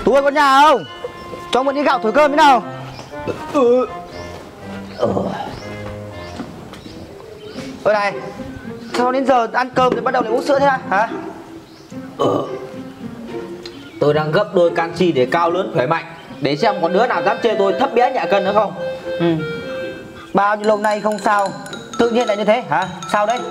Tú ơi, có nhà không? Cho một ít gạo thổi cơm thế nào? Ơ này, sao đến giờ ăn cơm thì bắt đầu lại uống sữa thế hả? Tôi đang gấp đôi canxi để cao lớn khỏe mạnh, để xem có đứa nào dám chê tôi thấp bé nhẹ cân nữa không. Bao nhiêu lâu nay không sao, tự nhiên lại như thế hả? Sao đấy?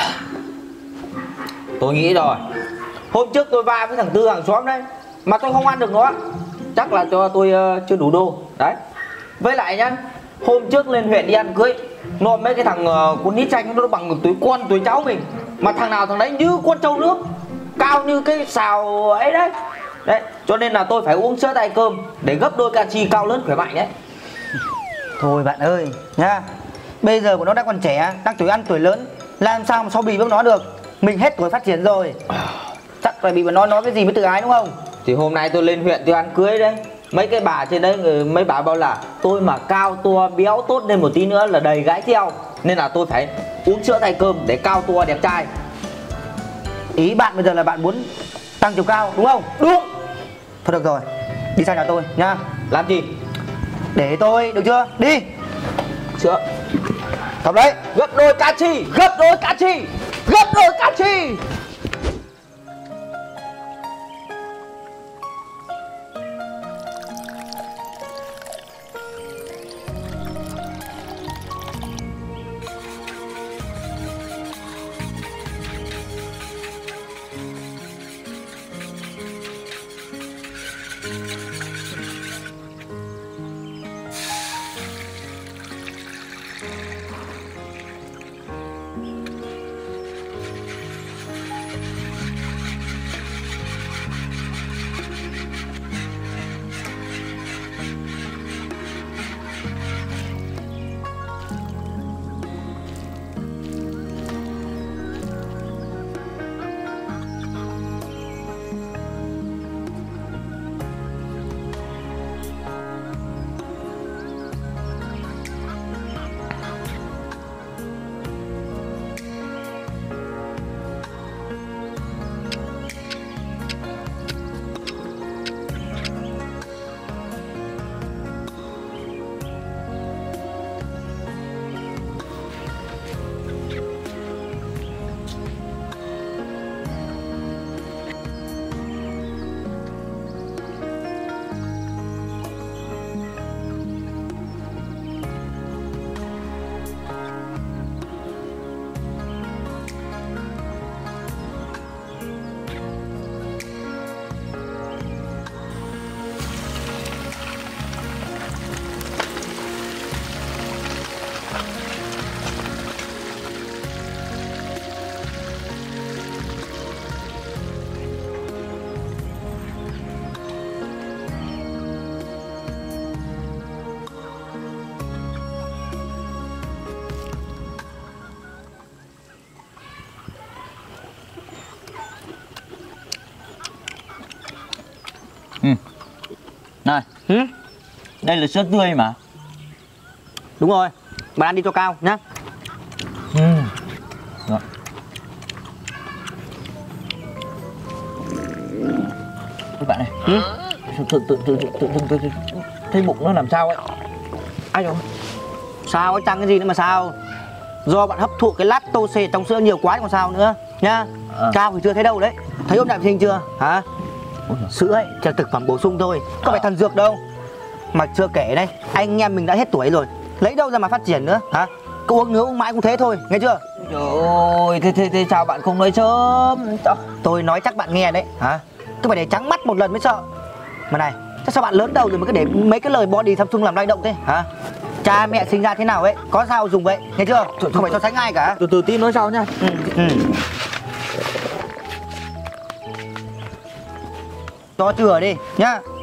Tôi nghĩ rồi. Hôm trước tôi va với thằng Tư hàng xóm đấy, mà tôi không ăn được nó. Chắc là cho tôi chưa đủ đô. Đấy. Với lại nhá, hôm trước lên huyện đi ăn cưới, nó mấy cái thằng con nít chanh nó bằng tuổi con tuổi cháu mình, mà thằng nào thằng đấy như con trâu nước, cao như cái xào ấy đấy. Đấy, cho nên là tôi phải uống sữa thay cơm để gấp đôi canxi cao lớn khỏe mạnh đấy. Thôi bạn ơi nhá, bây giờ của nó đang còn trẻ, đang tuổi ăn tuổi lớn, làm sao mà so bì với nó được. Mình hết tuổi phát triển rồi, chắc là bị bọn nó nói cái gì mới tự ái đúng không? Thì hôm nay tôi lên huyện tôi ăn cưới đấy, mấy cái bà trên đấy mấy bà bảo là tôi mà cao to béo tốt lên một tí nữa là đầy gái theo, nên là tôi phải uống sữa thay cơm để cao to đẹp trai. Ý bạn bây giờ là bạn muốn tăng chiều cao đúng không? Đúng. Thôi được rồi, đi sang nhà tôi nhá. Làm gì? Để tôi, được chưa? Đi. Sữa. Cầm đấy. Gấp đôi canxi, gấp đôi canxi, gấp đôi canxi. Này, Đây là sữa tươi mà. đúng rồi, bạn ăn đi cho cao nhá. Rồi. Các bạn này, tự thấy bụng nó làm sao ấy. Ai rồi? Sao ấy, chẳng cái gì nữa mà sao. Do bạn hấp thụ cái lactose trong sữa nhiều quá còn sao nữa nhá. Cao thì chưa thấy đâu đấy. Thấy hôm đại vệ sinh chưa hả? Sữa ấy chỉ là thực phẩm bổ sung thôi, có phải thần dược đâu. Mà chưa kể đây, anh em mình đã hết tuổi rồi, lấy đâu ra mà phát triển nữa hả? Cứ uống nước uống mãi cũng thế thôi, nghe chưa? Trời ơi, thế sao bạn không nói sớm? Tôi nói chắc bạn nghe đấy hả? Cứ phải để trắng mắt một lần mới sợ. Mà này, sao bạn lớn đầu rồi mà cứ để mấy cái lời body Samsung làm lay động thế hả? Cha mẹ sinh ra thế nào ấy, có sao dùng vậy, nghe chưa? Không phải so sánh ai cả. Từ tí nói sau nha. Cho chừa đi nhá.